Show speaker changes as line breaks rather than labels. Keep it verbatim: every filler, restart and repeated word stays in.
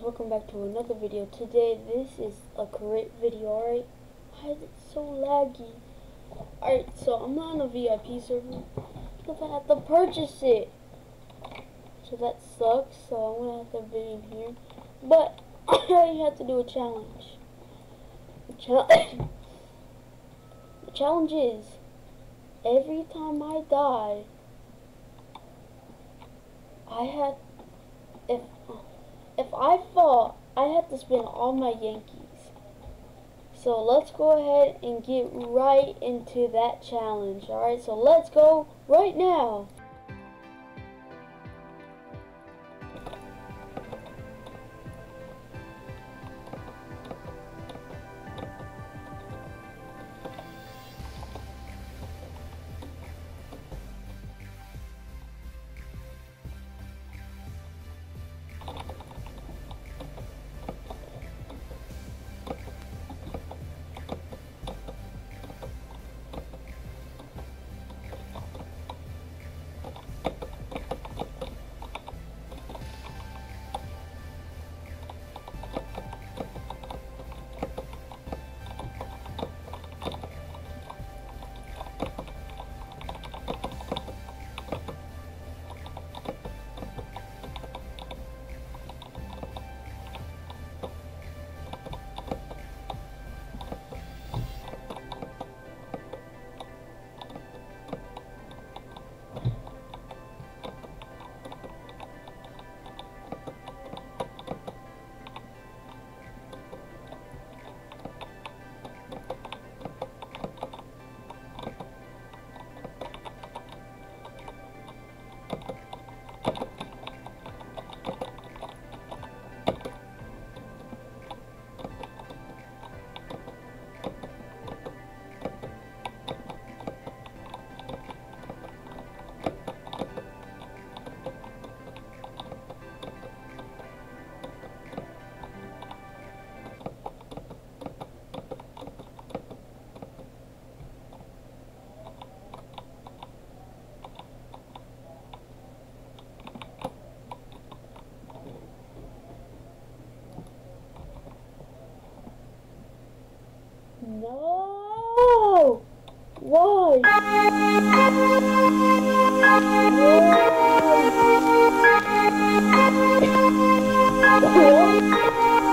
welcome back to another video. Today, this is a great video, alright? Why is it so laggy? Alright, so I'm not on a V I P server because I have to purchase it. So that sucks, so I'm gonna have to be in here. But, I have to do a challenge. The, chal the challenge is, every time I die, I have, if, if I fall, I have to spin all my Yankees. So let's go ahead and get right into that challenge. Alright, so let's go right now. No! Why? Why?